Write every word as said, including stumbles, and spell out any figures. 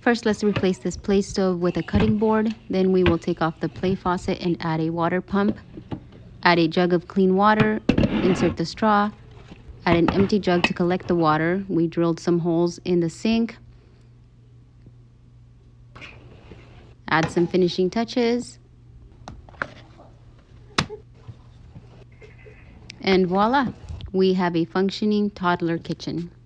First, let's replace this play stove with a cutting board. Then we will take off the play faucet and add a water pump. Add a jug of clean water, insert the straw, add an empty jug to collect the water. We drilled some holes in the sink. Add some finishing touches. And voila, we have a functioning toddler kitchen.